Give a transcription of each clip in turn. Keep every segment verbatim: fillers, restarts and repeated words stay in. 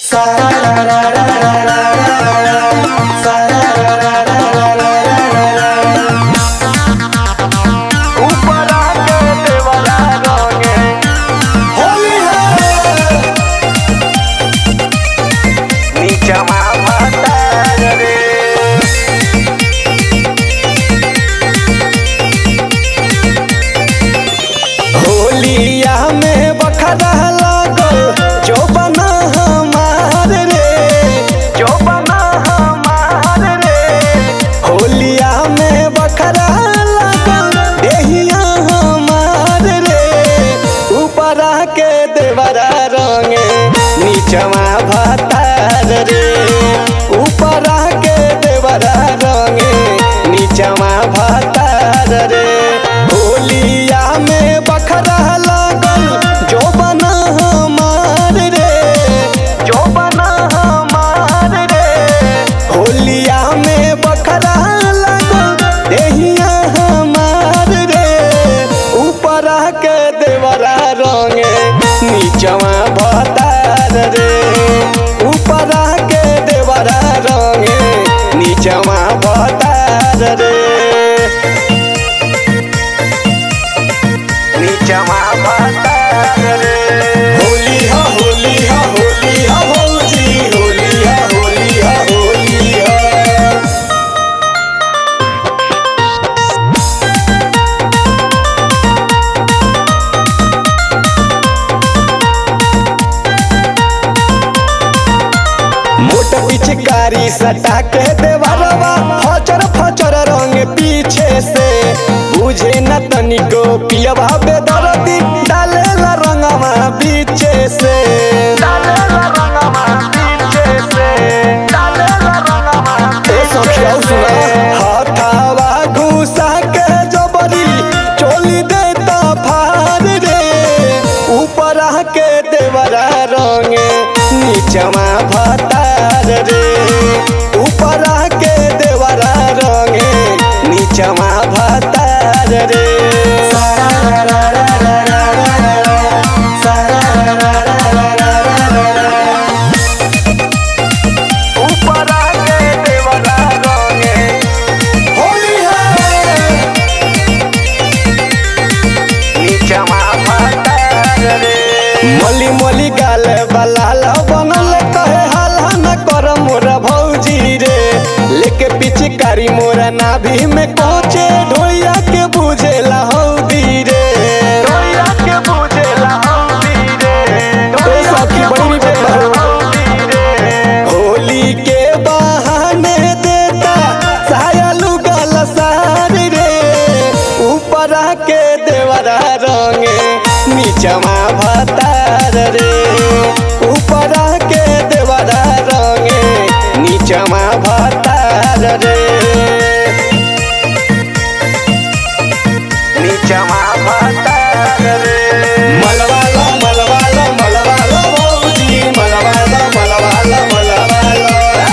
नीचवा भतार रे ऊपरा के देवरा रंगे नीचवा भतार रे होलिया में बखरा लगल जो बना हमार रे जो बना हमार रे होलिया में बखरा लगल देहिया हमार रे ऊपरा के देवरा रंगे नीचवा भतार रे ऊपरा के देवरा रंगे नीचवा भतार रे नीचवा भतार रे होली हा होली हा होली हा भौजी होली हा होली हा होली हा मोट पिचकारी सटा के देवरवा फचर फचर रंग पीछे से बुझे न तनिको पियवा बेदर्दी डालेला रंगवा पीछे से डालेला रंगवा पीछे से डालेला रंगवा ए सखिया सुना हाथावा घुसा के जबरी चोली देता फार रे ऊपरा के देवरा रंगे नीचवा भतार रे ऊपरा के देवरा रंगे नीचवा भतार रे ऊपरा के देवरा रंगे होली है नीचवा भतार रे मोली मोली गाल बलाल बनल कहे हाला न कर मोरा भौजी रे लेके पिचकारी मोरा नाभि में कोचे ढोइया के बुझेला हौदी रे ढोइया के बुझेला हौदी रे ए सखी बड़ी हौदी रे होली के बहाने देता सायलू गल सार रे ऊपरा के देवरा रंगे नीचवा भतार रे ऊपरा के देवरा रंगे नीचवा भतार रे नीचवा भतार रे मलवाला मलवाला मलवाला भौजी मलवाला मलवाला मलवाला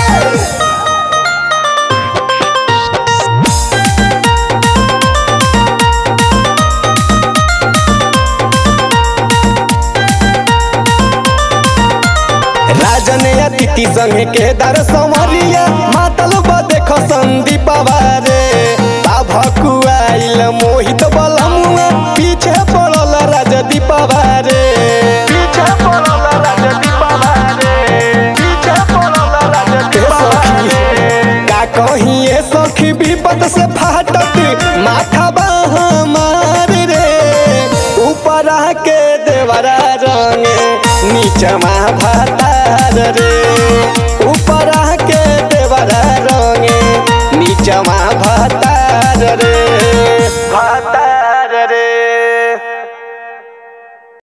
राजन अतिथि संगे के दर समरिया मातल देख संदीप रे भकुआइल मोहित बलमुआ पीछे पड़ल राजदीप रे पीछे पड़ल राजदीप रे पीछे पड़ल राजदीप रे का कहीं ए सखी विपत से फाटत माथा हमार रे ऊपरा के देवरा रंगे नीचवा भतार रे ऊपरा के देवरा रंगे नीचवा